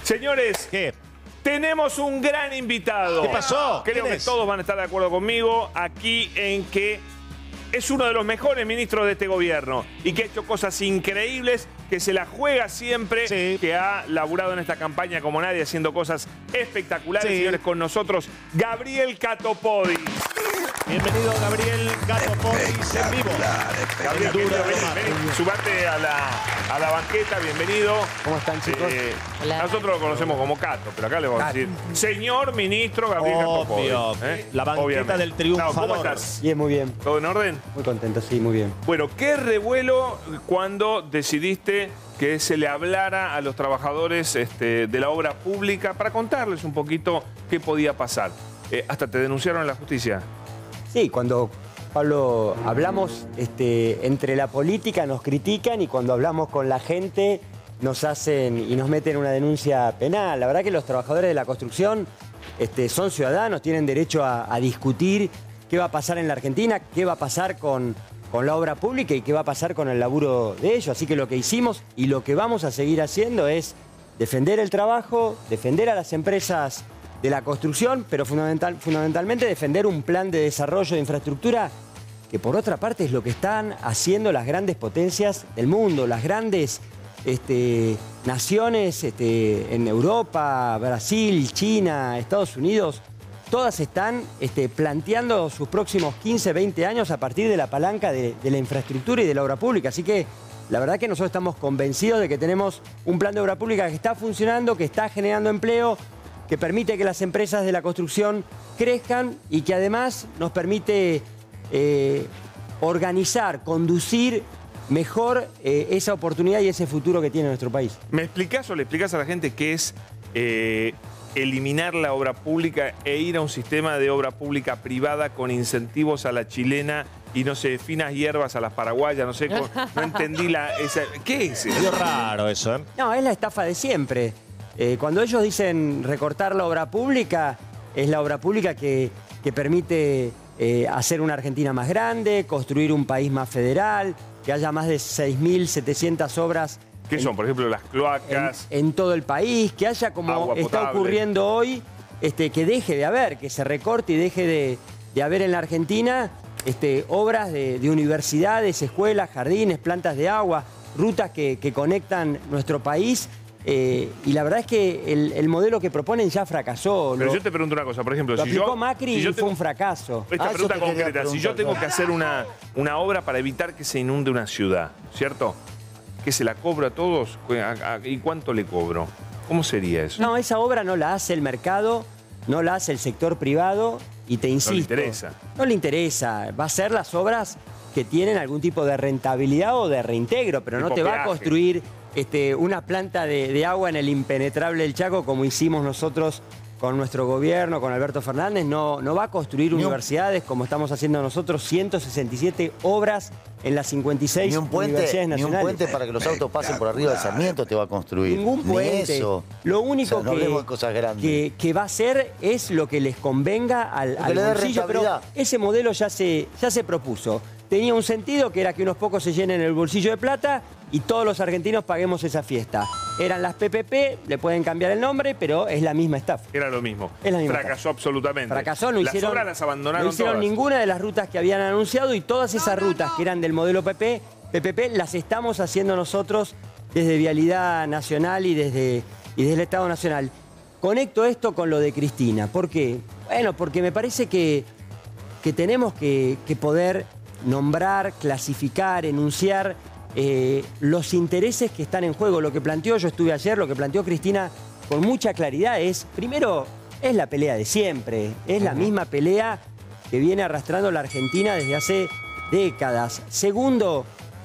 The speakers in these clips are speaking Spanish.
Señores, ¿Qué? tenemos un gran invitado. ¿Qué pasó? Creo ¿Quién que es? todos van a estar de acuerdo conmigo aquí en que es uno de los mejores ministros de este gobierno y que ha hecho cosas increíbles, que se la juega siempre, Sí. que ha laburado en esta campaña como nadie, haciendo cosas espectaculares. Sí. Señores, con nosotros, Gabriel Catopodis. Bienvenido, Gabriel Gato Podis, en vivo. Gabriel, Duro, vení, subate a la banqueta, bienvenido. ¿Cómo están, chicos? Hola. Nosotros lo conocemos como Cato, pero acá le vamos a decir señor ministro Gabriel Obvio. Catopodis. La banqueta Obviamente. del triunfador. ¿Cómo estás? Bien, muy bien. ¿Todo en orden? Muy contento, sí, muy bien. Bueno, ¿qué revuelo cuando decidiste que se le hablara a los trabajadores de la obra pública para contarles un poquito qué podía pasar? ¿Hasta te denunciaron en la justicia? Sí, cuando, Pablo, hablamos entre la política nos critican y cuando hablamos con la gente nos hacen y nos meten una denuncia penal. La verdad que los trabajadores de la construcción son ciudadanos, tienen derecho a discutir qué va a pasar en la Argentina, qué va a pasar con la obra pública y qué va a pasar con el laburo de ellos. Así que lo que hicimos y lo que vamos a seguir haciendo es defender el trabajo, defender a las empresas de la construcción, pero fundamentalmente defender un plan de desarrollo de infraestructura que por otra parte es lo que están haciendo las grandes potencias del mundo, las grandes naciones en Europa, Brasil, China, Estados Unidos. Todas están planteando sus próximos 15, 20 años a partir de la palanca de la infraestructura y de la obra pública. Así que la verdad que nosotros estamos convencidos de que tenemos un plan de obra pública que está funcionando, que está generando empleo, que permite que las empresas de la construcción crezcan y que además nos permite organizar, conducir mejor esa oportunidad y ese futuro que tiene nuestro país. ¿Me explicás o le explicás a la gente qué es eliminar la obra pública e ir a un sistema de obra pública privada con incentivos a la chilena y no sé, finas hierbas a las paraguayas? No sé, no entendí ¿qué es eso? Medio raro eso, ¿eh? No, es la estafa de siempre. Cuando ellos dicen recortar la obra pública, es la obra pública que permite hacer una Argentina más grande, construir un país más federal, que haya más de 6.700 obras. ¿Qué son? Por ejemplo, las cloacas. En todo el país, que haya como Agua está potable. ocurriendo hoy, que deje de haber, que se recorte y deje de haber en la Argentina obras de universidades, escuelas, jardines, plantas de agua, rutas que conectan nuestro país. Y la verdad es que el modelo que proponen ya fracasó. Pero yo te pregunto una cosa, por ejemplo, Lo si aplicó yo... Macri si yo y fue tengo- un fracaso. Esta eso pregunta te quería concreta, si yo preguntar, tengo claro. que hacer una obra para evitar que se inunde una ciudad, ¿cierto? ¿Que se la cobro a todos? ¿Y cuánto le cobro? ¿Cómo sería eso? No, esa obra no la hace el mercado, no la hace el sector privado y te insisto. interesa. No le interesa. Va a ser las obras que tienen algún tipo de rentabilidad o de reintegro, pero no Tipo te va a peaje. construir una planta de agua en el impenetrable del Chaco como hicimos nosotros con nuestro gobierno, con Alberto Fernández. No va a construir universidades como estamos haciendo nosotros, 167 obras en las 56 Ni un universidades nacionales. puente para que los autos pasen por arriba del Sarmiento te va a construir. Ningún Ni puente. eso. Lo único O sea, no hablemos de cosas grandes. que va a hacer es lo que les convenga al que le dé bolsillo, pero rentabilidad. ese modelo ya se propuso. Tenía un sentido que era que unos pocos se llenen el bolsillo de plata y todos los argentinos paguemos esa fiesta. Eran las PPP, le pueden cambiar el nombre, pero es la misma estafa. Era lo mismo. Es la misma Fracasó absolutamente. Fracasó, no las hicieron, obras las abandonaron no hicieron todas. ninguna de las rutas que habían anunciado y todas esas rutas que eran del modelo PPP las estamos haciendo nosotros desde Vialidad Nacional y desde el Estado Nacional. Conecto esto con lo de Cristina. ¿Por qué? Bueno, porque me parece que tenemos que poder nombrar, clasificar, enunciar los intereses que están en juego. Lo que planteó, yo estuve ayer, lo que planteó Cristina con mucha claridad es, primero, es la pelea de siempre, es la misma pelea que viene arrastrando la Argentina desde hace décadas. Segundo,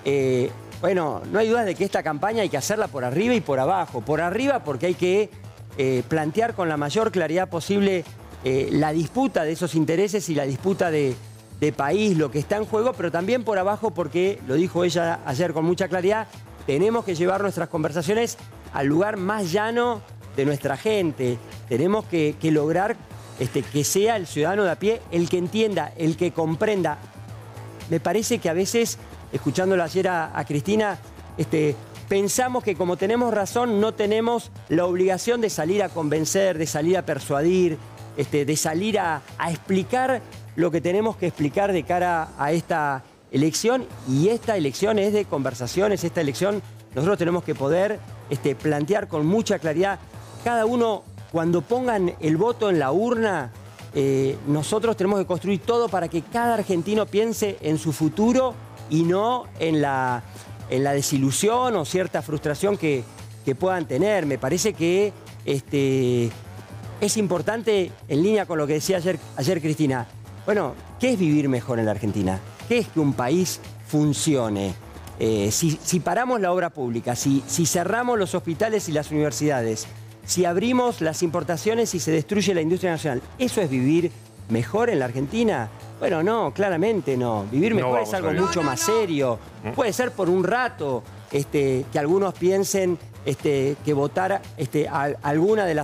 bueno, no hay dudas de que esta campaña hay que hacerla por arriba y por abajo. Por arriba porque hay que plantear con la mayor claridad posible la disputa de esos intereses y la disputa de país, lo que está en juego, pero también por abajo porque, lo dijo ella ayer con mucha claridad, tenemos que llevar nuestras conversaciones al lugar más llano de nuestra gente. Tenemos que lograr que sea el ciudadano de a pie el que entienda, el que comprenda. Me parece que a veces, escuchándola ayer a Cristina, pensamos que como tenemos razón, no tenemos la obligación de salir a convencer, de salir a persuadir, de salir a explicar lo que tenemos que explicar de cara a esta elección. Y esta elección es de conversaciones, esta elección nosotros tenemos que poder plantear con mucha claridad. Cada uno, cuando pongan el voto en la urna, nosotros tenemos que construir todo para que cada argentino piense en su futuro y no en la desilusión o cierta frustración que puedan tener. Me parece que es importante, en línea con lo que decía ayer Cristina. Bueno, ¿qué es vivir mejor en la Argentina? ¿Qué es que un país funcione? Si paramos la obra pública, si cerramos los hospitales y las universidades, si abrimos las importaciones y se destruye la industria nacional, ¿eso es vivir mejor en la Argentina? Bueno, no, claramente no. Vivir mejor es algo mucho más serio. Puede ser por un rato que algunos piensen que votar a alguna de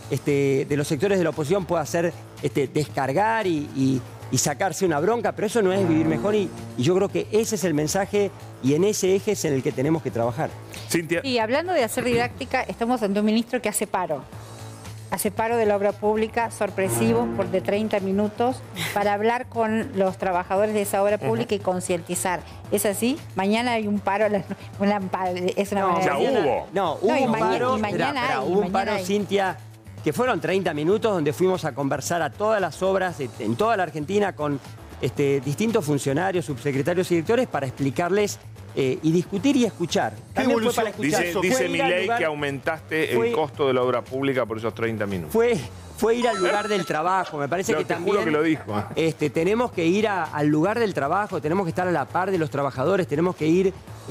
los sectores de la oposición pueda ser descargar y sacarse una bronca, pero eso no es vivir mejor y yo creo que ese es el mensaje y en ese eje es en el que tenemos que trabajar. Cintia. Y hablando de hacer didáctica, estamos ante un ministro que hace paro. Hace paro de la obra pública, sorpresivo, por de 30 minutos, para hablar con los trabajadores de esa obra pública y concientizar. ¿Es así? Mañana hay un paro. Es una Ya hubo. No, hubo un paro. Hubo un paro, Cintia, que fueron 30 minutos donde fuimos a conversar a todas las obras en toda la Argentina con distintos funcionarios, subsecretarios y directores para explicarles y discutir y escuchar. También fue para escuchar. Dice Milei que aumentaste el costo de la obra pública por esos 30 minutos. Fue ir al lugar del trabajo. Me parece que también que lo dijo. Tenemos que ir al lugar del trabajo, tenemos que estar a la par de los trabajadores, tenemos que ir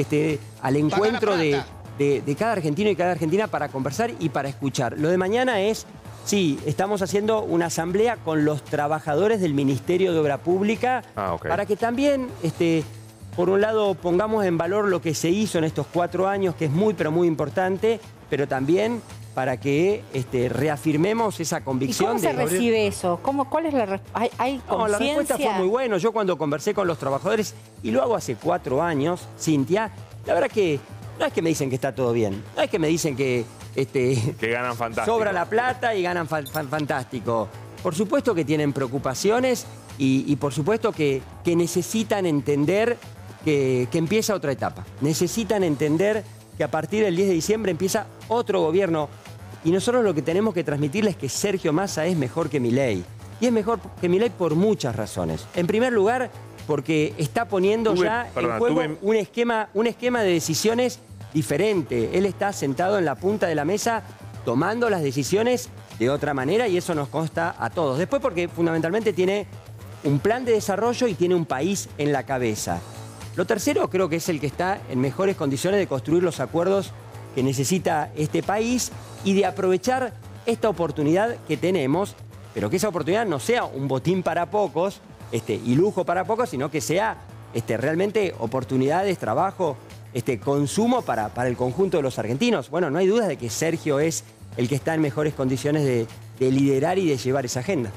al encuentro de cada argentino y cada argentina para conversar y para escuchar. Lo de mañana es, sí, estamos haciendo una asamblea con los trabajadores del Ministerio de Obra Pública para que también, por un lado, pongamos en valor lo que se hizo en estos 4 años, que es muy, pero muy importante, pero también para que reafirmemos esa convicción. ¿Y cómo se recibe eso? ¿Cuál es la respuesta? ¿Hay conciencia? La respuesta fue muy buena. Yo cuando conversé con los trabajadores, y lo hago hace 4 años, Cintia, la verdad que no es que me dicen que está todo bien, no es que me dicen que ganan fantástico, sobra la plata y ganan fantástico. Por supuesto que tienen preocupaciones y por supuesto que necesitan entender que empieza otra etapa. Necesitan entender que a partir del 10 de diciembre empieza otro gobierno. Y nosotros lo que tenemos que transmitirles es que Sergio Massa es mejor que Milei. Y es mejor que Milei por muchas razones. En primer lugar, porque está poniendo en juego un esquema de decisiones diferente. Él está sentado en la punta de la mesa tomando las decisiones de otra manera y eso nos consta a todos. Después porque fundamentalmente tiene un plan de desarrollo y tiene un país en la cabeza. Lo tercero creo que es el que está en mejores condiciones de construir los acuerdos que necesita este país y de aprovechar esta oportunidad que tenemos, pero que esa oportunidad no sea un botín para pocos y lujo para pocos, sino que sea realmente oportunidades, trabajo, consumo para el conjunto de los argentinos. Bueno, no hay duda de que Sergio es el que está en mejores condiciones de liderar y de llevar esa agenda.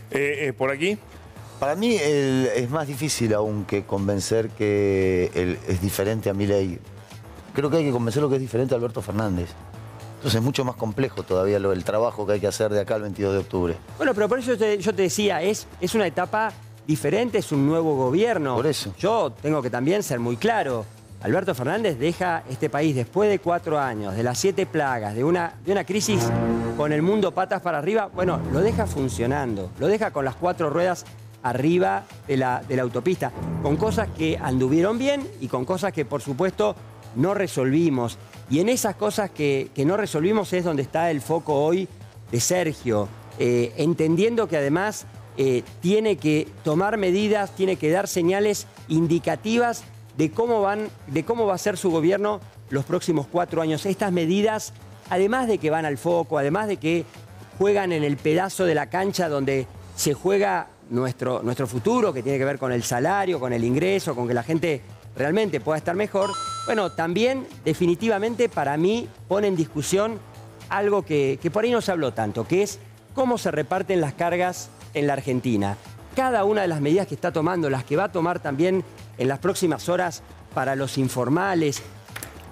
¿Por aquí? Para mí es más difícil aún que convencer que él es diferente a Milei. Creo que hay que convencerlo que es diferente a Alberto Fernández. Entonces es mucho más complejo todavía el trabajo que hay que hacer de acá al 22 de octubre. Bueno, pero por eso yo te decía, es una etapa diferente, es un nuevo gobierno. Por eso. Yo tengo que también ser muy claro. Alberto Fernández deja este país después de 4 años, de las 7 plagas, de una crisis con el mundo patas para arriba. Bueno, lo deja funcionando, lo deja con las 4 ruedas arriba de la autopista, con cosas que anduvieron bien y con cosas que, por supuesto, no resolvimos. Y en esas cosas que no resolvimos es donde está el foco hoy de Sergio, entendiendo que además tiene que tomar medidas, tiene que dar señales indicativas de cómo va a ser su gobierno los próximos 4 años. Estas medidas, además de que van al foco, además de que juegan en el pedazo de la cancha donde se juega nuestro futuro, que tiene que ver con el salario, con el ingreso, con que la gente realmente pueda estar mejor, bueno, también definitivamente para mí pone en discusión algo que por ahí no se habló tanto, que es cómo se reparten las cargas en la Argentina. Cada una de las medidas que está tomando, las que va a tomar también en las próximas horas para los informales,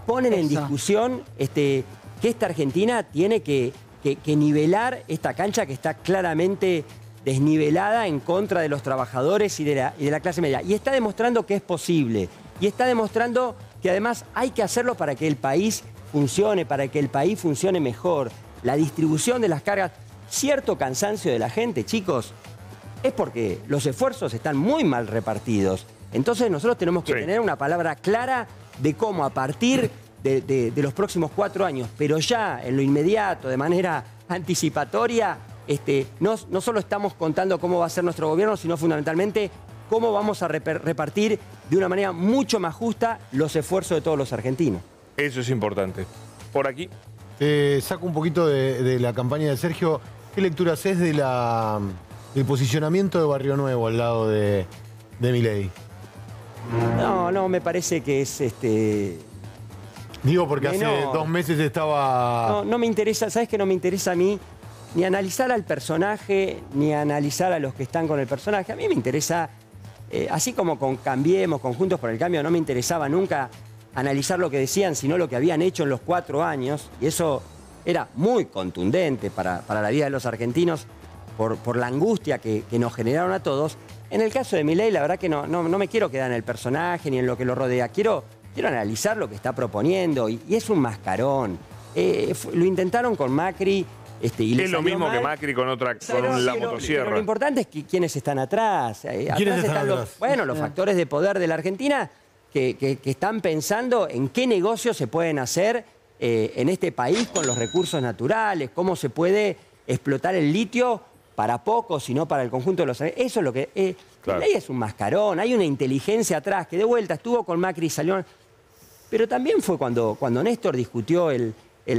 ponen en Eso. discusión que esta Argentina tiene que nivelar esta cancha que está claramente desnivelada en contra de los trabajadores y de la clase media. Y está demostrando que es posible. Y está demostrando que además hay que hacerlo para que el país funcione, para que el país funcione mejor. La distribución de las cargas, cierto cansancio de la gente, chicos, es porque los esfuerzos están muy mal repartidos. Entonces nosotros tenemos que tener una palabra clara de cómo a partir de los próximos 4 años, pero ya en lo inmediato, de manera anticipatoria, no solo estamos contando cómo va a ser nuestro gobierno, sino fundamentalmente cómo vamos a repartir de una manera mucho más justa los esfuerzos de todos los argentinos. Eso es importante. Por aquí. Saco un poquito de la campaña de Sergio. ¿Qué lectura haces del posicionamiento de Barrio Nuevo al lado de Milei? No, me parece que es Digo, porque hace no. 2 meses estaba... No me interesa, ¿sabes qué? No me interesa a mí ni analizar al personaje, ni analizar a los que están con el personaje. A mí me interesa, así como con Cambiemos, con Juntos por el Cambio, no me interesaba nunca analizar lo que decían, sino lo que habían hecho en los 4 años. Y eso era muy contundente para la vida de los argentinos por la angustia que nos generaron a todos. En el caso de Milei, la verdad que no me quiero quedar en el personaje ni en lo que lo rodea. Quiero analizar lo que está proponiendo y es un mascarón. Lo intentaron con Macri y les Es lo salió mismo mal. que Macri con la motosierra. Pero lo importante es quiénes están atrás. ¿Quiénes están atrás? Los factores de poder de la Argentina que están pensando en qué negocios se pueden hacer en este país con los recursos naturales, cómo se puede explotar el litio para pocos y no para el conjunto de los... Eso es lo que... Claro. Milei es un mascarón, hay una inteligencia atrás que de vuelta estuvo con Macri y salió... Pero también fue cuando Néstor discutió el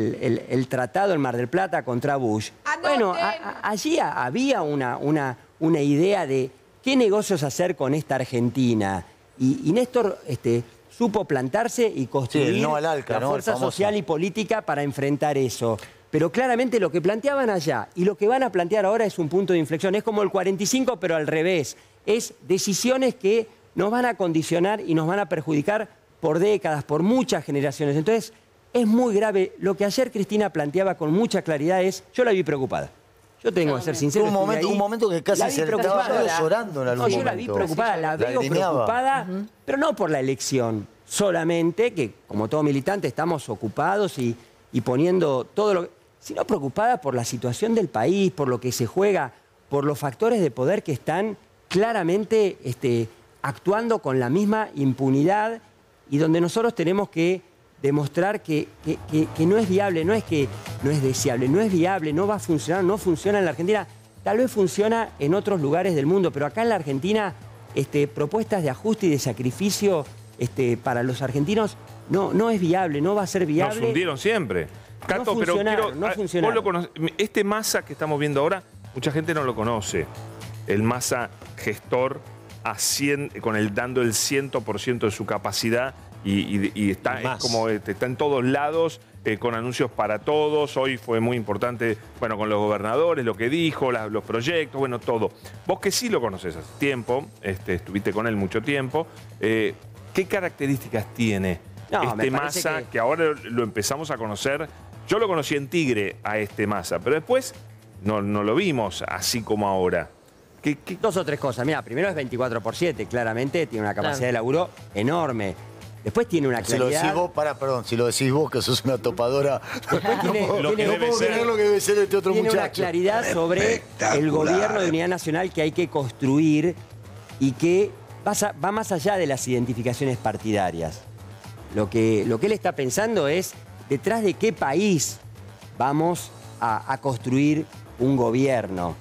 tratado en Mar del Plata contra Bush. Bueno, allí había una idea de qué negocios hacer con esta Argentina. Y Néstor supo plantarse y construir el no al ALCA, la ¿no? fuerza El famoso. social y política para enfrentar eso. Pero claramente lo que planteaban allá y lo que van a plantear ahora es un punto de inflexión. Es como el 45, pero al revés. Es decisiones que nos van a condicionar y nos van a perjudicar por décadas, por muchas generaciones. Entonces, es muy grave. Lo que ayer Cristina planteaba con mucha claridad es... Yo la vi preocupada. Yo tengo que ser sincero. Un estuve ahí. momento que casi La vi se estaba preocupada. llorando en algún No, yo la vi momento. preocupada, la veo Lagrimeaba. preocupada, pero no por la elección. Solamente que, como todo militante, estamos ocupados y poniendo todo lo... Sino preocupada por la situación del país, por lo que se juega, por los factores de poder que están claramente actuando con la misma impunidad y donde nosotros tenemos que demostrar que no es viable, no es que no es deseable, no es viable, no va a funcionar, no funciona en la Argentina. Tal vez funciona en otros lugares del mundo, pero acá en la Argentina propuestas de ajuste y de sacrificio para los argentinos no es viable, no va a ser viable. Nos hundieron siempre. Cato, No pero funcionaron, quiero, no funcionaron. vos lo este Massa que estamos viendo ahora, mucha gente no lo conoce. El Massa gestor dando el 100% de su capacidad y está, es como, está en todos lados, con anuncios para todos. Hoy fue muy importante, bueno, con los gobernadores, lo que dijo, los proyectos, bueno, todo. Vos que sí lo conoces hace tiempo, estuviste con él mucho tiempo, ¿qué características tiene Me parece Massa que ahora lo empezamos a conocer? Yo lo conocí en Tigre a Massa, pero después no lo vimos así como ahora. ¿Qué? 2 o 3 cosas. Mira, primero es 24/7, claramente, tiene una capacidad de laburo enorme. Después tiene una Si lo claridad... decís vos, si lo decís vos, que sos una topadora, Después tiene, Lo que tiene- debe no puedo ser. creer lo que debe ser este otro tiene una muchacho. claridad sobre el gobierno de unidad nacional que hay que construir y que va más allá de las identificaciones partidarias. Lo que él está pensando es detrás de qué país vamos a construir un gobierno.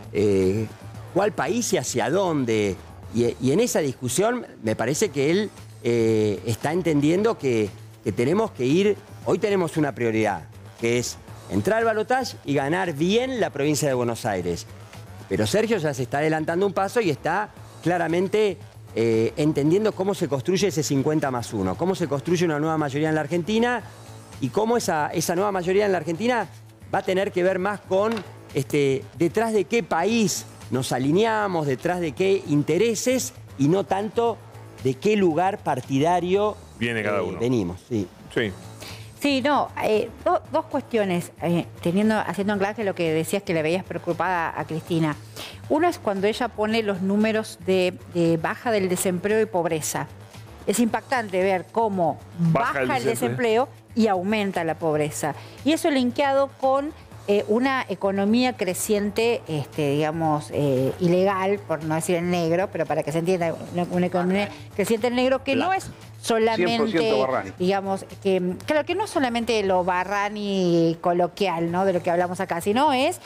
¿Cuál país y hacia dónde? Y en esa discusión me parece que él está entendiendo que tenemos que ir... Hoy tenemos una prioridad, que es entrar al balotaje y ganar bien la provincia de Buenos Aires. Pero Sergio ya se está adelantando un paso y está claramente entendiendo cómo se construye ese 50+1, cómo se construye una nueva mayoría en la Argentina y cómo esa nueva mayoría en la Argentina va a tener que ver más con detrás de qué país nos alineamos, detrás de qué intereses y no tanto de qué lugar partidario Viene cada uno. venimos. Sí. Sí. Sí, no, dos cuestiones, haciendo anclaje lo que decías que le veías preocupada a Cristina. Uno es cuando ella pone los números de baja del desempleo y pobreza. Es impactante ver cómo baja el desempleo y aumenta la pobreza. Y eso linkeado con una economía creciente, digamos, ilegal, por no decir en negro, pero para que se entienda, una economía creciente en negro que no es solamente, digamos, claro que no es solamente lo Barrani coloquial, ¿no? De lo que hablamos acá, sino es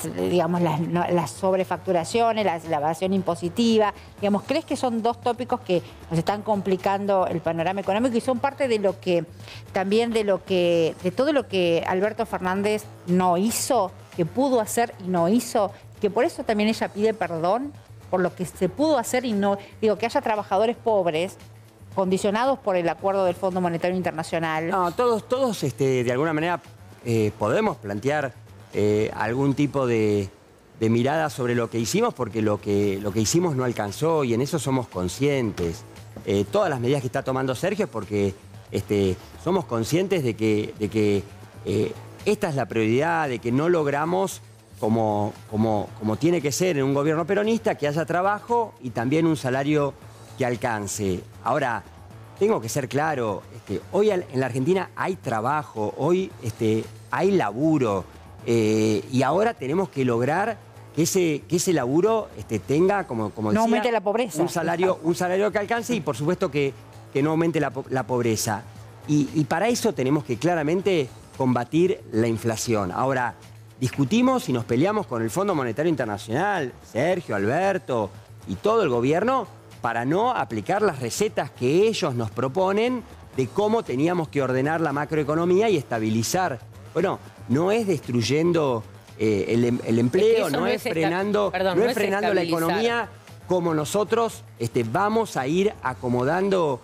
las sobrefacturaciones, la evasión impositiva. Digamos, ¿crees que son dos tópicos que nos están complicando el panorama económico y son parte de lo que, también de todo lo que Alberto Fernández no hizo, que pudo hacer y no hizo, que por eso también ella pide perdón por lo que se pudo hacer y no, digo, que haya trabajadores pobres condicionados por el acuerdo del Fondo Monetario Internacional? No, todos de alguna manera podemos plantear algún tipo de mirada sobre lo que hicimos, porque lo que hicimos no alcanzó y en eso somos conscientes. Todas las medidas que está tomando Sergio es porque somos conscientes de que esta es la prioridad, de que no logramos como tiene que ser en un gobierno peronista, que haya trabajo y también un salario que alcance. Ahora, tengo que ser claro, hoy en la Argentina hay trabajo, hoy hay laburo, y ahora tenemos que lograr que ese laburo tenga, como no decía, aumente la pobreza. un salario que alcance y por supuesto que no aumente la pobreza. Y para eso tenemos que claramente combatir la inflación. Ahora, discutimos y nos peleamos con el Fondo Monetario Internacional, Sergio, Alberto y todo el gobierno, para no aplicar las recetas que ellos nos proponen de cómo teníamos que ordenar la macroeconomía y estabilizar. Bueno, no es destruyendo el empleo, no es frenando la economía, como nosotros vamos a ir acomodando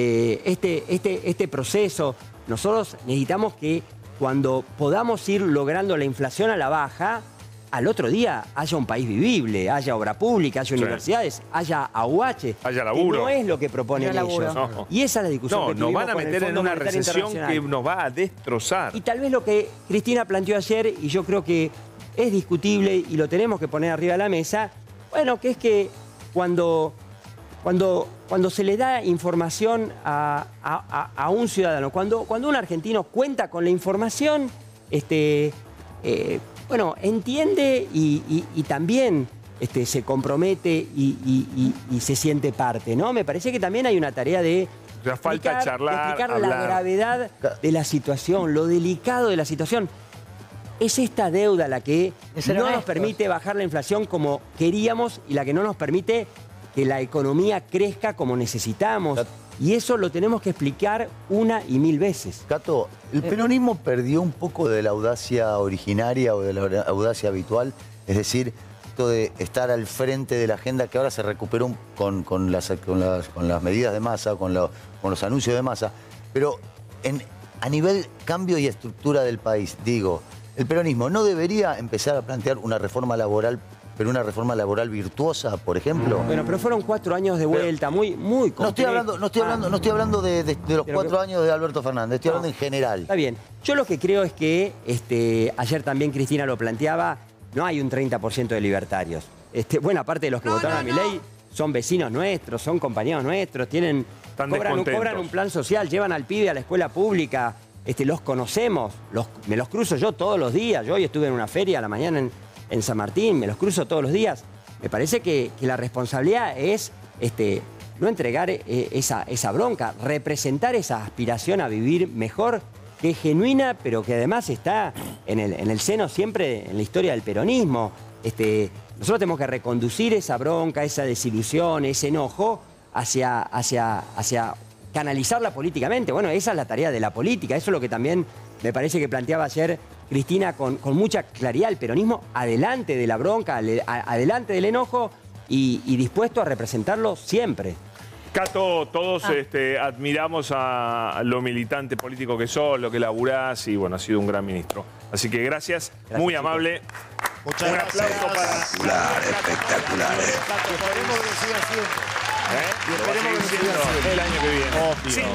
este proceso. Nosotros necesitamos que cuando podamos ir logrando la inflación a la baja, al otro día haya un país vivible, haya obra pública, haya universidades, haya AUH. Haya laburo. Que no es lo que proponen ellos. No. Y esa es la discusión que nos van a con el meter en Fondo una Monetario recesión que nos va a destrozar. Y tal vez lo que Cristina planteó ayer, y yo creo que es discutible y lo tenemos que poner arriba de la mesa, bueno, que es que cuando se le da información a un ciudadano, cuando un argentino cuenta con la información, bueno, entiende y también se compromete y se siente parte, ¿no? Me parece que también hay una tarea de explicar la gravedad de la situación, lo delicado de la situación. Es esta deuda la que no nos permite bajar la inflación como queríamos y la que no nos permite que la economía crezca como necesitamos. Y eso lo tenemos que explicar una y mil veces. Cato, ¿el peronismo perdió un poco de la audacia originaria o de la audacia habitual? Es decir, esto de estar al frente de la agenda que ahora se recuperó con las medidas de masa, con los anuncios de masa. Pero a nivel cambio y estructura del país, digo, ¿el peronismo no debería empezar a plantear una reforma laboral, pero una reforma laboral virtuosa, por ejemplo? Bueno, pero fueron 4 años de vuelta, muy complejo. No estoy hablando de los 4 años de Alberto Fernández, estoy hablando en general. Está bien. Yo lo que creo es que, ayer también Cristina lo planteaba, no hay un 30% de libertarios. Buena parte de los que votaron a Milei son vecinos nuestros, son compañeros nuestros, cobran un plan social, llevan al pibe a la escuela pública, los conocemos, me los cruzo yo todos los días. Yo hoy estuve en una feria a la mañana en San Martín, me los cruzo todos los días. Me parece que la responsabilidad es no entregar esa bronca, representar esa aspiración a vivir mejor, que es genuina, pero que además está en el seno siempre en la historia del peronismo. Nosotros tenemos que reconducir esa bronca, esa desilusión, ese enojo hacia canalizarla políticamente. Bueno, esa es la tarea de la política. Eso es lo que también me parece que planteaba ayer Cristina con mucha claridad. El peronismo adelante de la bronca, adelante del enojo y dispuesto a representarlo siempre. Cato, todos admiramos a lo militante político que sos, lo que laburás y bueno, has sido un gran ministro. Así que gracias muy amable. Muchas gracias. Un aplauso para... Espectacular. Esperemos que siga siendo. Lo va a seguir siendo el año que viene. Obvio.